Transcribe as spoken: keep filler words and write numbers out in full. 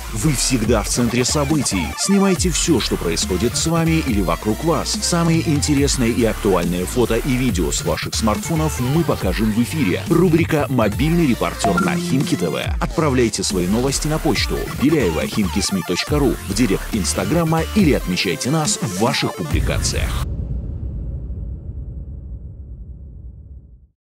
Вы всегда в центре событий. Снимайте все, что происходит с вами или вокруг вас. Самые интересные и актуальные фото и видео с ваших смартфонов мы покажем в эфире. Рубрика «Мобильный репортер» на Химки ТВ. Отправляйте свои новости на почту беляева химки эс эм и точка ру в директ Инстаграма или отмечайте нас в ваших публикациях.